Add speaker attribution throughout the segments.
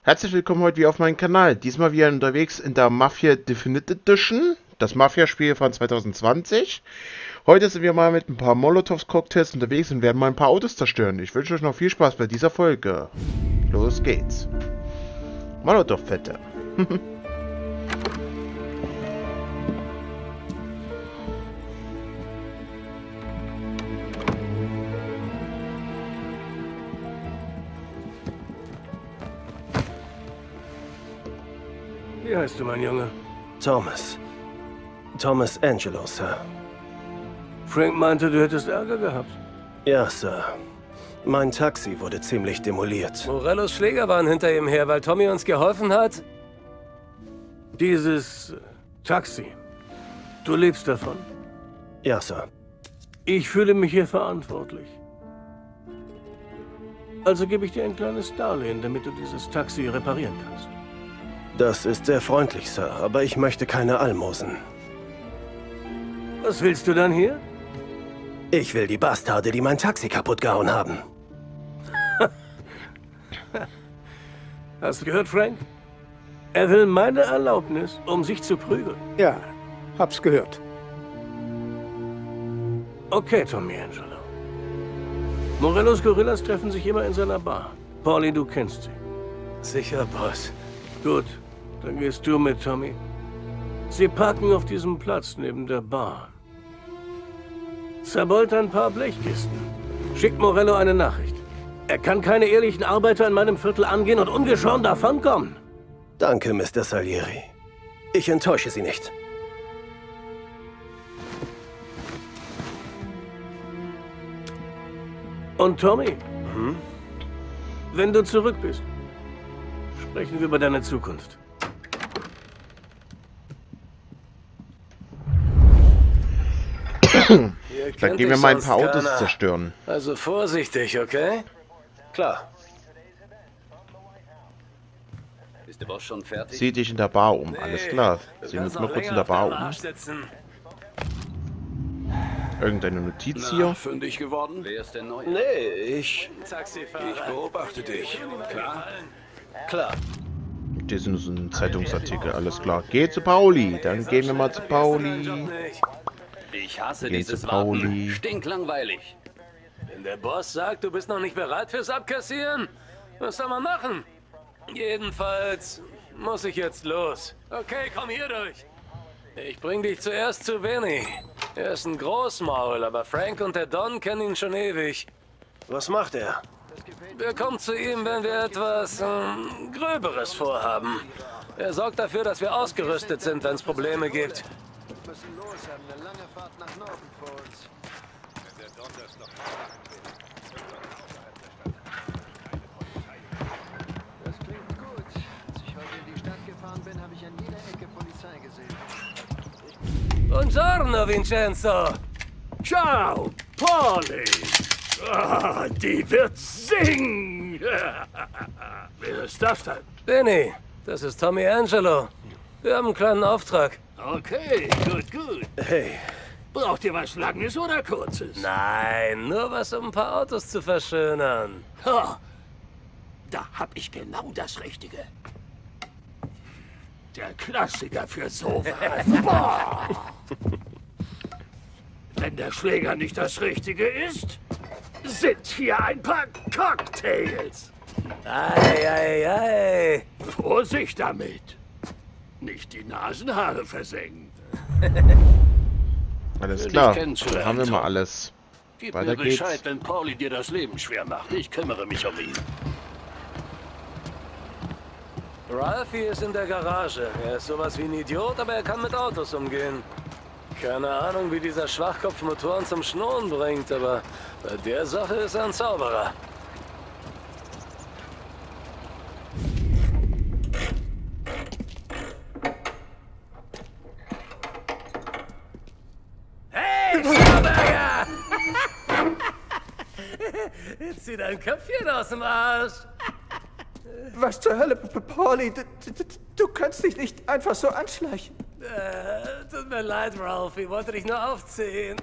Speaker 1: Herzlich willkommen heute wieder auf meinem Kanal. Diesmal wieder unterwegs in der Mafia Definitive Edition, das Mafia-Spiel von 2020. Heute sind wir mal mit ein paar Molotovs-Cocktails unterwegs und werden mal ein paar Autos zerstören. Ich wünsche euch noch viel Spaß bei dieser Folge. Los geht's. Molotov-Fette.
Speaker 2: Wie heißt du, mein Junge?
Speaker 3: Thomas. Thomas Angelo, Sir.
Speaker 2: Frank meinte, du hättest Ärger gehabt.
Speaker 3: Ja, Sir. Mein Taxi wurde ziemlich demoliert.
Speaker 2: Morellos Schläger waren hinter ihm her, weil Tommy uns geholfen hat. Dieses Taxi. Du lebst davon.
Speaker 3: Ja, Sir.
Speaker 2: Ich fühle mich hier verantwortlich. Also gebe ich dir ein kleines Darlehen, damit du dieses Taxi reparieren kannst.
Speaker 3: Das ist sehr freundlich, Sir, aber ich möchte keine Almosen.
Speaker 2: Was willst du dann hier?
Speaker 3: Ich will die Bastarde, die mein Taxi kaputt gehauen haben.
Speaker 2: Hast du gehört, Frank? Er will meine Erlaubnis, um sich zu prügeln.
Speaker 4: Ja, hab's gehört.
Speaker 2: Okay, Tommy Angelo. Morellos Gorillas treffen sich immer in seiner Bar. Paulie, du kennst sie.
Speaker 3: Sicher, Boss.
Speaker 2: Gut, dann gehst du mit, Tommy. Sie parken auf diesem Platz neben der Bar. Zerbeult ein paar Blechkisten. Schickt Morello eine Nachricht. Er kann keine ehrlichen Arbeiter in meinem Viertel angehen und ungeschoren davonkommen.
Speaker 3: Danke, Mr. Salieri. Ich enttäusche Sie nicht.
Speaker 2: Und Tommy, wenn du zurück bist, sprechen wir über deine Zukunft.
Speaker 1: Dann gehen wir mal ein paar Autos zerstören.
Speaker 2: Also vorsichtig, okay?
Speaker 3: Klar.
Speaker 5: Ist der Boss schon fertig?
Speaker 1: Sieh dich in der Bar um. Alles klar. Sehen wir uns mal kurz in der Bar um. Irgendeine Notiz hier.
Speaker 5: Fündig geworden? Wer ist der Neue?
Speaker 3: Nee, ich...
Speaker 5: Ich beobachte dich. Klar?
Speaker 3: Klar.
Speaker 1: Das ist nur so ein Zeitungsartikel. Alles klar. Geh zu Pauli. Dann gehen wir mal zu Pauli.
Speaker 5: Ich hasse
Speaker 1: Gehen
Speaker 5: dieses
Speaker 1: zu Pauli.
Speaker 5: Warten. Stinklangweilig.
Speaker 2: Wenn der Boss sagt, du bist noch nicht bereit fürs Abkassieren, was soll man machen? Jedenfalls muss ich jetzt los. Okay, komm hier durch. Ich bring dich zuerst zu Vinny. Er ist ein Großmaul, aber Frank und der Don kennen ihn schon ewig.
Speaker 3: Was macht er?
Speaker 2: Wir kommen zu ihm, wenn wir etwas Gröberes vorhaben. Er sorgt dafür, dass wir ausgerüstet sind, wenn es Probleme gibt.
Speaker 6: Wir müssen los, haben eine lange Fahrt nach Norden vor uns. Das klingt gut. Als ich heute in die Stadt gefahren bin, habe ich an jeder Ecke Polizei gesehen.
Speaker 2: Buongiorno, Vincenzo.
Speaker 4: Ciao, Paulie. Ah, die wird singen. Wer ist das denn?
Speaker 2: Vinny, das ist Tommy Angelo. Wir haben einen kleinen Auftrag.
Speaker 4: Okay, gut.
Speaker 3: Hey,
Speaker 4: Braucht ihr was Langes oder Kurzes?
Speaker 2: Nein, nur was, um ein paar Autos zu verschönern.
Speaker 4: Ha, da hab ich genau das Richtige. Der Klassiker für sowas. Boah. Wenn der Schläger nicht das Richtige ist, sind hier ein paar Cocktails.
Speaker 2: Ei.
Speaker 4: Vorsicht damit. Nicht die Nasenhaare versenken.
Speaker 1: Alles
Speaker 4: dich
Speaker 1: klar.
Speaker 4: kennenzulernen,
Speaker 1: Dann haben wir mal
Speaker 4: Tom.
Speaker 1: alles.
Speaker 4: Gib
Speaker 1: Weiter
Speaker 4: mir Bescheid,
Speaker 1: geht's.
Speaker 4: wenn Paulie dir das Leben schwer macht. Ich kümmere mich um ihn.
Speaker 2: Ralphie ist in der Garage. Er ist sowas wie ein Idiot, aber er kann mit Autos umgehen. Keine Ahnung, wie dieser Schwachkopf Motoren zum Schnurren bringt, aber bei der Sache ist er ein Zauberer. Hey, Schauberger! Jetzt zieh dein Köpfchen aus dem Arsch.
Speaker 7: Was zur Hölle, Paulie? Du kannst dich nicht einfach so anschleichen.
Speaker 2: Tut mir leid, Ralph. Ich wollte dich nur aufziehen.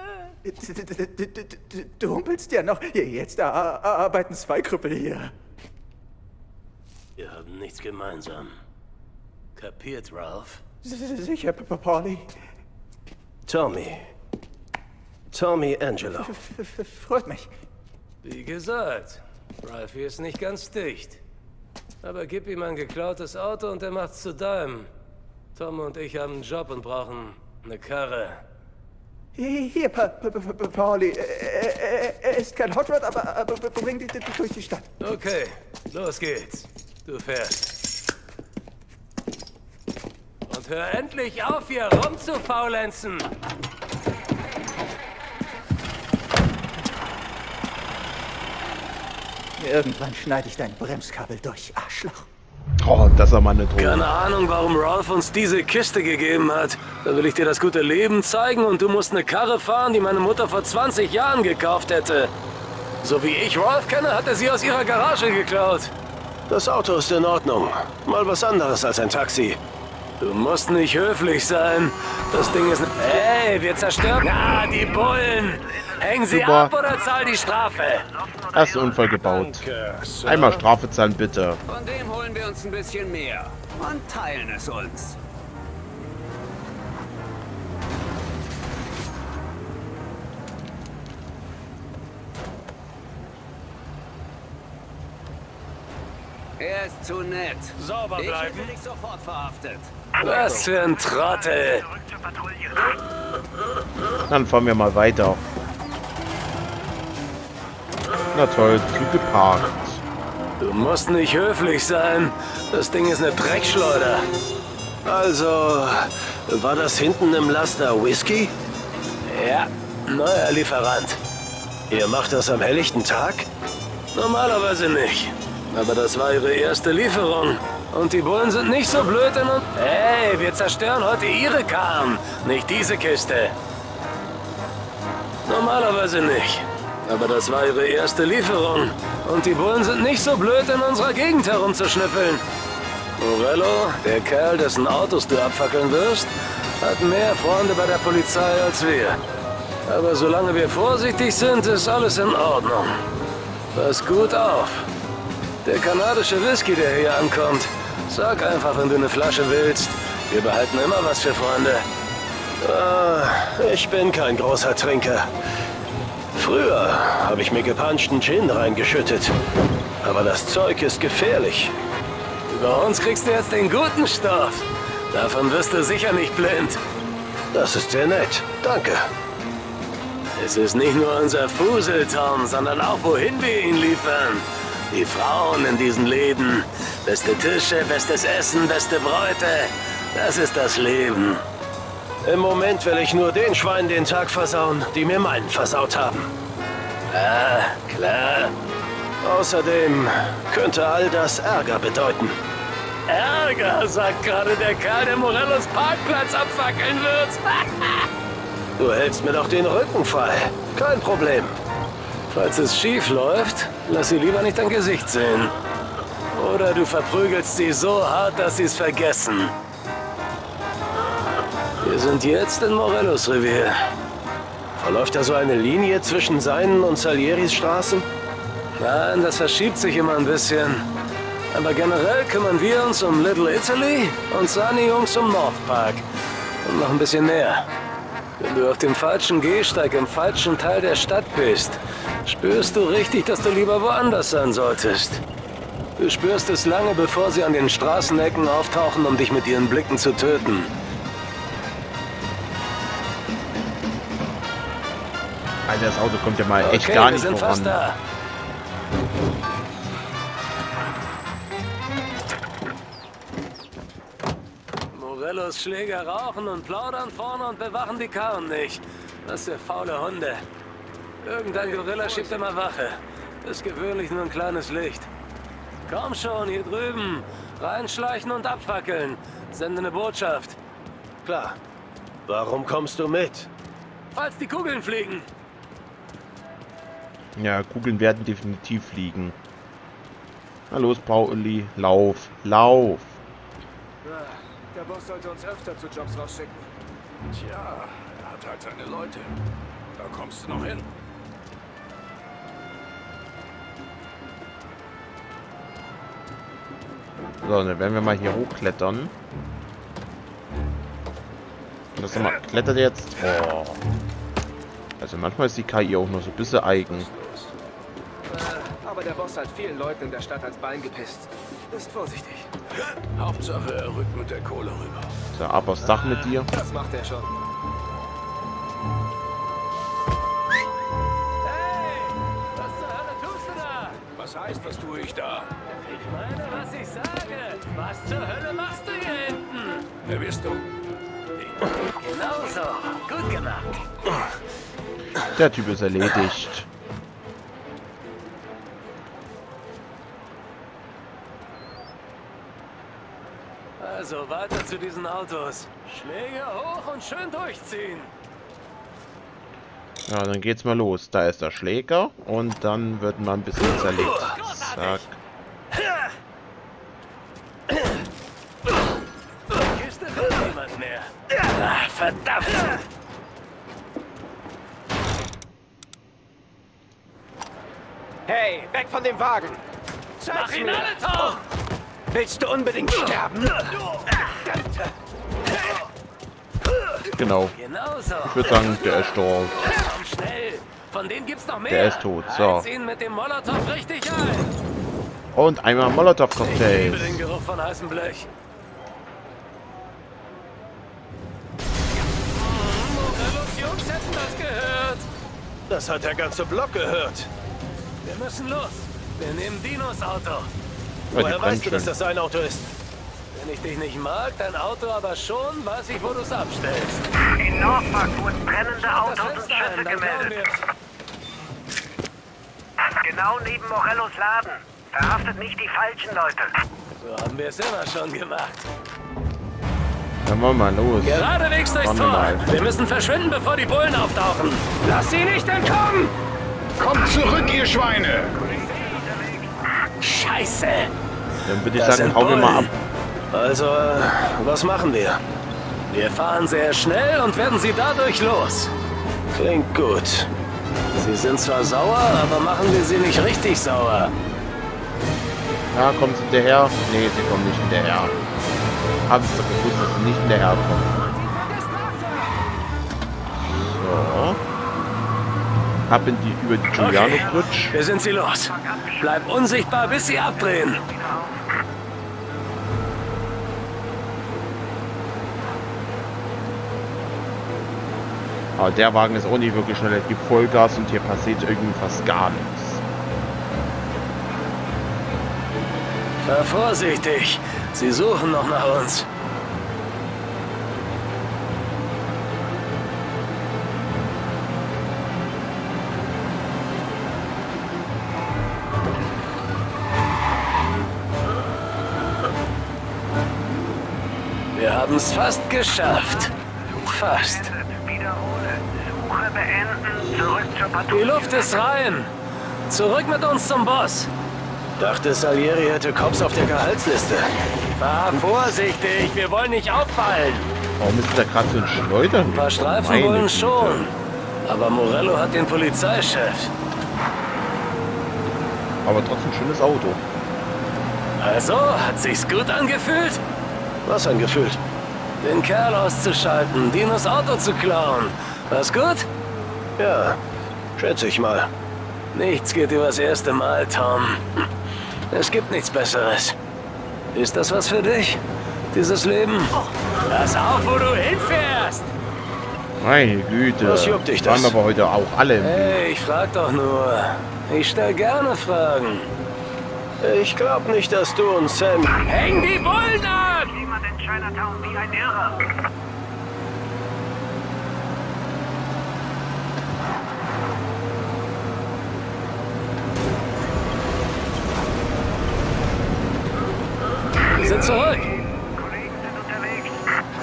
Speaker 7: Du humpelst ja noch. Jetzt arbeiten zwei Krüppel hier.
Speaker 2: Wir haben nichts gemeinsam. Kapiert, Ralph?
Speaker 7: Sicher, Paulie.
Speaker 3: Tommy. Tommy Angelo.
Speaker 7: Freut mich.
Speaker 2: Wie gesagt, Ralphie ist nicht ganz dicht. Aber gib ihm ein geklautes Auto und er macht's zu deinem. Tom und ich haben einen Job und brauchen eine Karre.
Speaker 7: Hier, Paulie. Er ist kein Hot Rod, aber bringt ihn durch die Stadt.
Speaker 2: Okay, los geht's. Du fährst. Und hör endlich auf, hier rumzufaulenzen.
Speaker 7: Irgendwann schneide ich dein Bremskabel durch, Arschloch.
Speaker 1: Oh, das war mal eine Drohung.
Speaker 2: Keine Ahnung, warum Ralph uns diese Kiste gegeben hat. Da will ich dir das gute Leben zeigen und du musst eine Karre fahren, die meine Mutter vor 20 Jahren gekauft hätte. So wie ich Ralph kenne, hat er sie aus ihrer Garage geklaut.
Speaker 3: Das Auto ist in Ordnung. Mal was anderes als ein Taxi.
Speaker 2: Du musst nicht höflich sein. Das Ding ist... Hey, wir zerstören... Na, die Bullen! Häng sie
Speaker 1: Super.
Speaker 2: ab oder zahl die Strafe!
Speaker 1: Hast du Unfall gebaut. Einmal Strafe zahlen, bitte.
Speaker 5: Von dem holen wir uns ein bisschen mehr und teilen es uns. Er ist zu nett.
Speaker 2: Sauber
Speaker 5: Ich
Speaker 2: bleiben.
Speaker 5: hätte dich sofort verhaftet.
Speaker 2: Was für ein Trottel!
Speaker 1: Dann fahren wir mal weiter. Na toll, gut geparkt.
Speaker 2: Du musst nicht höflich sein. Das Ding ist eine Dreckschleuder.
Speaker 3: Also, war das hinten im Laster Whisky?
Speaker 2: Ja, neuer Lieferant.
Speaker 3: Ihr macht das am helllichten Tag?
Speaker 2: Normalerweise nicht. Aber das war ihre erste Lieferung. Und die Bullen sind nicht so blöd in uns. Hey, wir zerstören heute ihre Karren, nicht diese Kiste. Normalerweise nicht. Aber das war ihre erste Lieferung. Und die Bullen sind nicht so blöd, in unserer Gegend herumzuschnüffeln. Morello, der Kerl, dessen Autos du abfackeln wirst, hat mehr Freunde bei der Polizei als wir. Aber solange wir vorsichtig sind, ist alles in Ordnung. Pass gut auf. Der kanadische Whisky, der hier ankommt. Sag einfach, wenn du eine Flasche willst. Wir behalten immer was für Freunde.
Speaker 3: Ich bin kein großer Trinker. Früher habe ich mir gepanschten Gin reingeschüttet. Aber das Zeug ist gefährlich.
Speaker 2: Über uns kriegst du jetzt den guten Stoff. Davon wirst du sicher nicht blind.
Speaker 3: Das ist sehr nett. Danke.
Speaker 2: Es ist nicht nur unser Fusel, Tom, sondern auch wohin wir ihn liefern. Die Frauen in diesen Läden. Beste Tische, bestes Essen, beste Bräute. Das ist das Leben.
Speaker 3: Im Moment will ich nur den Schweinen den Tag versauen, die mir meinen versaut haben.
Speaker 2: Ah, klar.
Speaker 3: Außerdem könnte all das Ärger bedeuten.
Speaker 2: Ärger, sagt gerade der Kerl, der Morellos Parkplatz abfackeln wird.
Speaker 3: Du hältst mir doch den Rücken frei. Kein Problem.
Speaker 2: Falls es schief läuft, lass sie lieber nicht dein Gesicht sehen. Oder du verprügelst sie so hart, dass sie es vergessen. Wir sind jetzt in Morellos Revier.
Speaker 3: Verläuft da so eine Linie zwischen seinen und Salieris Straßen?
Speaker 2: Nein, das verschiebt sich immer ein bisschen. Aber generell kümmern wir uns um Little Italy und seine Jungs um North Park. Und noch ein bisschen mehr. Wenn du auf dem falschen Gehsteig im falschen Teil der Stadt bist, spürst du richtig, dass du lieber woanders sein solltest. Du spürst es lange, bevor sie an den Straßenecken auftauchen, um dich mit ihren Blicken zu töten.
Speaker 1: Alter, das Auto kommt ja mal echt
Speaker 2: Okay,
Speaker 1: gar nicht
Speaker 2: wir sind
Speaker 1: voran.
Speaker 2: fast da. Morellos Schläger rauchen und plaudern vorne und bewachen die Karren nicht. Das sind faule Hunde. Irgendein Gorilla schiebt immer Wache. Ist gewöhnlich nur ein kleines Licht. Komm schon, hier drüben. Reinschleichen und abfackeln. Sende eine Botschaft.
Speaker 3: Klar. Warum kommst du mit?
Speaker 2: Falls die Kugeln fliegen.
Speaker 1: Ja, Kugeln werden definitiv fliegen. Na los, Pauli. Lauf. Lauf.
Speaker 4: Der Boss sollte uns öfter zu Jobs rausschicken.
Speaker 8: Tja, er hat halt seine Leute. Da kommst du noch hin.
Speaker 1: So, dann werden wir mal hier hochklettern. Und das mal, klettert jetzt. Oh. Also manchmal ist die KI auch nur so ein bisschen eigen.
Speaker 5: Aber der Boss hat vielen Leuten in der Stadt ans Bein gepisst. Ist vorsichtig.
Speaker 8: Hauptsache, er rückt mit der Kohle rüber.
Speaker 1: So, ab aufs Dach mit dir.
Speaker 5: Das macht er schon.
Speaker 2: Hey! Was zur Hölle tust du da?
Speaker 8: Was heißt, was tue ich da?
Speaker 2: Ich meine, was ich sage. Was zur Hölle machst du hier hinten?
Speaker 8: Wer bist du?
Speaker 2: Genau so. Gut gemacht.
Speaker 1: Der Typ ist erledigt.
Speaker 2: Also weiter zu diesen Autos. Schläge hoch und schön durchziehen.
Speaker 1: Ja, dann geht's mal los. Da ist der Schläger und dann wird mal ein bisschen zerlegt. Zack.
Speaker 2: Die Kiste will niemand mehr. Ah, verdammt.
Speaker 5: Hey, weg von dem Wagen!
Speaker 2: Mach ihn alle tot!
Speaker 5: Willst du unbedingt sterben?
Speaker 1: Genau.
Speaker 2: Genau so.
Speaker 1: Ich würde sagen, der ist tot.
Speaker 2: Komm schnell. Von denen gibt's noch mehr.
Speaker 1: Der ist tot, so.
Speaker 2: Heiz ihn mit dem Molotow richtig ein.
Speaker 1: Und einmal
Speaker 2: Ich
Speaker 1: Molotow-Cocktails.
Speaker 2: liebe den Geruch von heißem Blech. Morellos Jungs hätten das gehört.
Speaker 3: Das hat der ganze Block gehört.
Speaker 2: Wir müssen los. Wir nehmen Dinos Auto.
Speaker 1: Ja,
Speaker 3: Woher
Speaker 1: die
Speaker 3: weißt
Speaker 1: brennt
Speaker 3: du, dass
Speaker 1: schön.
Speaker 3: das sein Auto ist?
Speaker 2: Wenn ich dich nicht mag, dein Auto aber schon, weiß ich, wo du es abstellst.
Speaker 9: In Norfolk wurden brennende
Speaker 2: Das
Speaker 9: Autos und
Speaker 2: Fenster ein,
Speaker 9: Schüsse
Speaker 2: dann klauen
Speaker 9: gemeldet.
Speaker 2: wir's.
Speaker 9: Genau neben Morellos Laden. Verhaftet nicht die falschen Leute.
Speaker 2: So haben wir es immer schon gemacht.
Speaker 1: Dann wollen wir mal los.
Speaker 2: Geradewegs durchs
Speaker 1: Schauen wir
Speaker 2: Tor.
Speaker 1: mal.
Speaker 2: Wir müssen verschwinden, bevor die Bullen auftauchen.
Speaker 5: Lass sie nicht entkommen!
Speaker 8: Kommt zurück, ihr Schweine!
Speaker 2: Scheiße.
Speaker 1: Dann würde ich
Speaker 2: Das
Speaker 1: sagen,
Speaker 2: sind
Speaker 1: hauen wir mal ab.
Speaker 2: Bullen.
Speaker 3: Also, was machen wir?
Speaker 2: Wir fahren sehr schnell und werden sie dadurch los.
Speaker 3: Klingt gut.
Speaker 2: Sie sind zwar sauer, aber machen wir sie nicht richtig sauer.
Speaker 1: Ja, kommen sie hinterher? Nee, sie kommen nicht hinterher. Haben sie doch gewusst, dass sie nicht hinterher kommen. So. Ab in die, über die Giuliano-Bridge.
Speaker 2: Wir sind sie los. Bleib unsichtbar, bis sie abdrehen.
Speaker 1: Aber der Wagen ist auch nicht wirklich schnell. Er gibt Vollgas und hier passiert irgendwie fast gar nichts.
Speaker 2: Fahr vorsichtig. Sie suchen noch nach uns. Wir haben es fast geschafft. Fast.
Speaker 9: Wiederhole. Suche beenden. Zurück zur
Speaker 2: Die
Speaker 9: Patrouille.
Speaker 2: Luft ist rein. Zurück mit uns zum Boss.
Speaker 3: Dachte, Salieri hätte Cops auf der Gehaltsliste.
Speaker 2: Fahr vorsichtig, wir wollen nicht auffallen.
Speaker 1: Warum ist da gerade so ein Schleudern?
Speaker 2: Ein paar Streifen
Speaker 1: Meine
Speaker 2: wollen
Speaker 1: Güte.
Speaker 2: schon. Aber Morello hat den Polizeichef.
Speaker 1: Aber trotzdem schönes Auto.
Speaker 2: Also, hat sich's gut angefühlt?
Speaker 3: Was angefühlt?
Speaker 2: Den Kerl auszuschalten, Dinos Auto zu klauen. War's gut?
Speaker 3: Ja, schätze ich mal.
Speaker 2: Nichts geht übers erste Mal, Tom. Es gibt nichts Besseres. Ist das was für dich? Dieses Leben? Pass auf, wo du hinfährst!
Speaker 1: Meine Güte.
Speaker 3: Was juckt dich das?
Speaker 1: Waren aber heute auch alle im Bild.
Speaker 2: Hey, ich frag doch nur. Ich stell gerne Fragen.
Speaker 3: Ich glaub nicht, dass du und Sam...
Speaker 2: Häng die Bullen an!
Speaker 9: Jemand in Chinatown wie ein Irrer.
Speaker 2: Wir sind zurück.
Speaker 9: Kollegen sind unterwegs.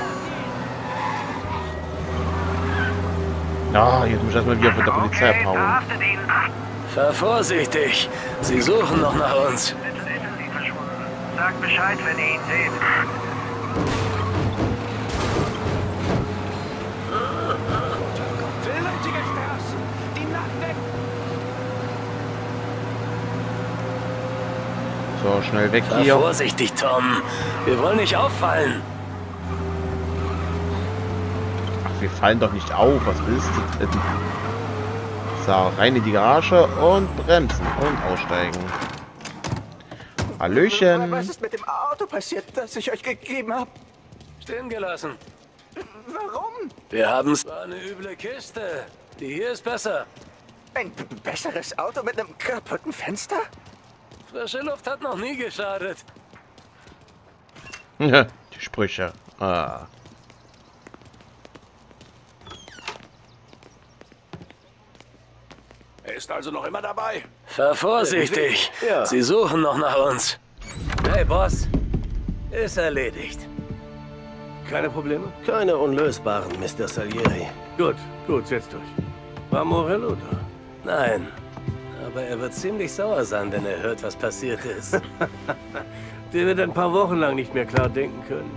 Speaker 1: Ja, jetzt muss ich erstmal wieder von der Polizei
Speaker 9: Okay,
Speaker 1: abhauen.
Speaker 9: verhaftet ihn.
Speaker 2: Fahr vorsichtig. Sie suchen noch nach uns.
Speaker 9: Sind sie verschwunden. Sagt Bescheid, wenn ihr ihn seht.
Speaker 5: Vernünftige Straßen! Die Nacht weg!
Speaker 1: So, schnell weg
Speaker 2: Sei
Speaker 1: hier.
Speaker 2: vorsichtig, Tom. Wir wollen nicht auffallen.
Speaker 1: Ach, wir fallen doch nicht auf. Was willst du denn? So, rein in die Garage und bremsen und aussteigen. Hallöchen.
Speaker 7: Was ist mit dem Auto passiert, das ich euch gegeben habe?
Speaker 2: Stehen gelassen.
Speaker 7: Warum?
Speaker 2: Wir haben's. War eine üble Kiste. Die hier ist besser.
Speaker 7: Ein besseres Auto mit einem kaputten Fenster?
Speaker 2: Frische Luft hat noch nie geschadet.
Speaker 1: Die Sprüche. Ah.
Speaker 8: Er ist also noch immer dabei.
Speaker 2: Fahr vorsichtig.
Speaker 3: Ja.
Speaker 2: Sie suchen noch nach uns. Hey, Boss. Ist erledigt.
Speaker 4: Keine Probleme?
Speaker 3: Keine unlösbaren, Mr. Salieri.
Speaker 4: Gut, setzt euch. War Morello da?
Speaker 2: Nein. Aber er wird ziemlich sauer sein, wenn er hört, was passiert ist.
Speaker 4: Der wird ein paar Wochen lang nicht mehr klar denken können.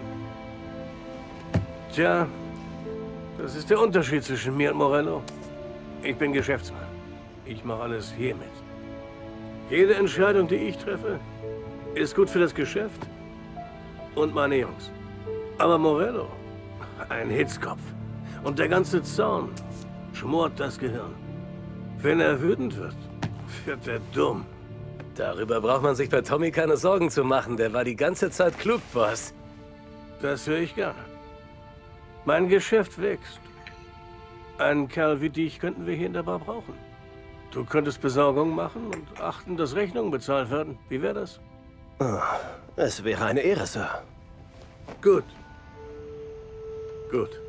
Speaker 4: Tja, das ist der Unterschied zwischen mir und Morello. Ich bin Geschäftsmann. Ich mache alles hiermit. Jede Entscheidung, die ich treffe, ist gut für das Geschäft und meine Jungs. Aber Morello, ein Hitzkopf. Und der ganze Zorn schmort das Gehirn. Wenn er wütend wird, wird er dumm.
Speaker 2: Darüber braucht man sich bei Tommy keine Sorgen zu machen. Der war die ganze Zeit klug, Boss.
Speaker 4: Das höre ich gerne. Mein Geschäft wächst. Einen Kerl wie dich könnten wir hier in der Bar brauchen. Du könntest Besorgung machen und achten, dass Rechnungen bezahlt werden. Wie wäre das?
Speaker 3: Es wäre eine Ehre, Sir.
Speaker 4: Gut. Gut.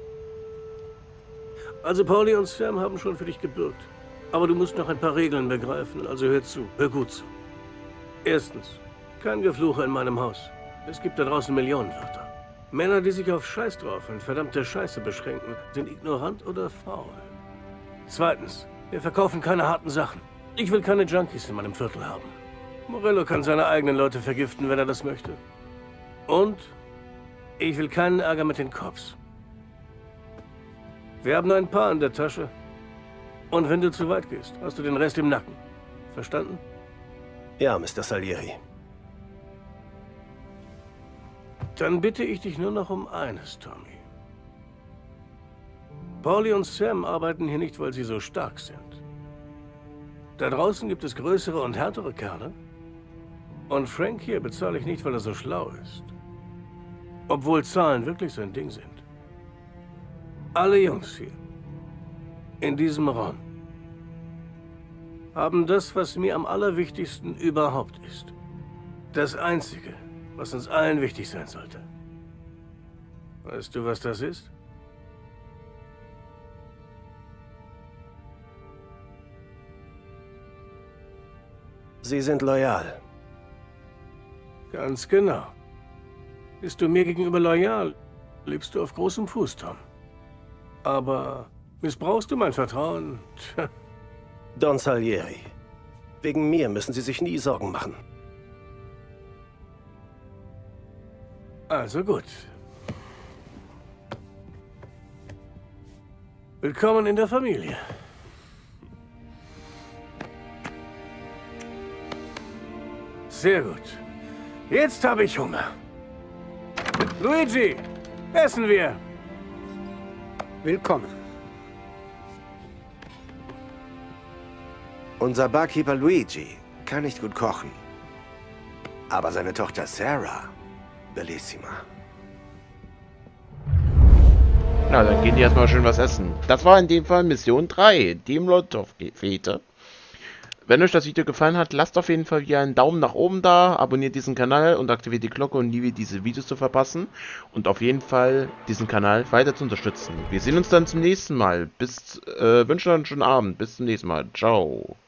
Speaker 4: Also Pauli und Sam haben schon für dich gebürgt. Aber du musst noch ein paar Regeln begreifen, also hör zu. Hör gut zu. Erstens, kein Gefluche in meinem Haus. Es gibt da draußen Millionenwörter. Männer, die sich auf Scheiß drauf und verdammte Scheiße beschränken, sind ignorant oder faul. Zweitens, wir verkaufen keine harten Sachen. Ich will keine Junkies in meinem Viertel haben. Morello kann seine eigenen Leute vergiften, wenn er das möchte. Und ich will keinen Ärger mit den Cops. Wir haben ein paar in der Tasche. Und wenn du zu weit gehst, hast du den Rest im Nacken. Verstanden?
Speaker 3: Ja, Mr. Salieri.
Speaker 4: Dann bitte ich dich nur noch um eines, Tommy. Pauli und Sam arbeiten hier nicht, weil sie so stark sind. Da draußen gibt es größere und härtere Kerle. Und Frank hier bezahle ich nicht, weil er so schlau ist. Obwohl Zahlen wirklich sein Ding sind. Alle Jungs hier, in diesem Raum, haben das, was mir am allerwichtigsten überhaupt ist. Das Einzige, was uns allen wichtig sein sollte. Weißt du, was das ist?
Speaker 3: Sie sind loyal.
Speaker 4: Ganz genau. Bist du mir gegenüber loyal, lebst du auf großem Fuß, Tom. Aber missbrauchst du mein Vertrauen? Tja.
Speaker 3: Don Salieri. Wegen mir müssen Sie sich nie Sorgen machen.
Speaker 4: Also gut. Willkommen in der Familie. Sehr gut. Jetzt habe ich Hunger. Luigi, essen wir.
Speaker 10: Willkommen. Unser Barkeeper Luigi kann nicht gut kochen. Aber seine Tochter Sarah, bellissima.
Speaker 1: Na, dann gehen die erstmal schön was essen. Das war in dem Fall Mission 3, die Molotow-Fete. Wenn euch das Video gefallen hat, lasst auf jeden Fall wieder einen Daumen nach oben da, abonniert diesen Kanal und aktiviert die Glocke, um nie wieder diese Videos zu verpassen. Und auf jeden Fall diesen Kanal weiter zu unterstützen. Wir sehen uns dann zum nächsten Mal. Wünsche euch einen schönen Abend. Bis zum nächsten Mal. Ciao.